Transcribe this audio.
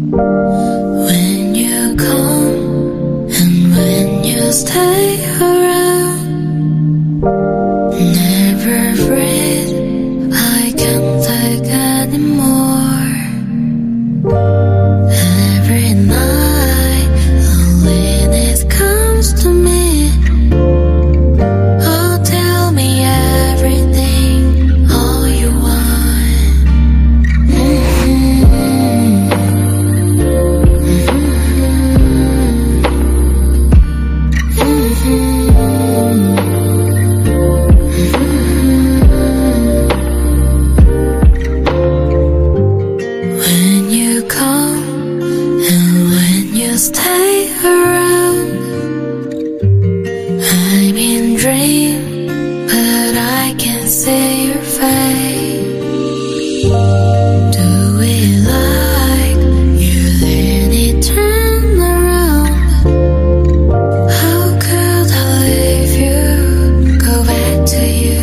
When you come and when you stay around, never afraid I can't take anymore. Every night loneliness comes to me. Oh, tell me everything, all you want. When you come and when you stay around, I'm in dream, but I can't see your face. Do it like you let it turn around. How could I leave you, go back to you?